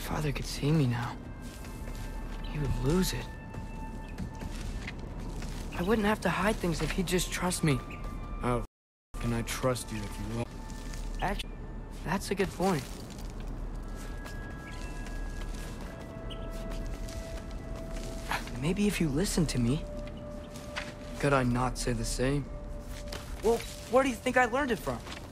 Father could see me now, he would lose it. I wouldn't have to hide things if he'd just trust me. How can I trust you if you won't? Actually, that's a good point. Maybe if you listen to me. Could I not say the same? Well, where do you think I learned it from?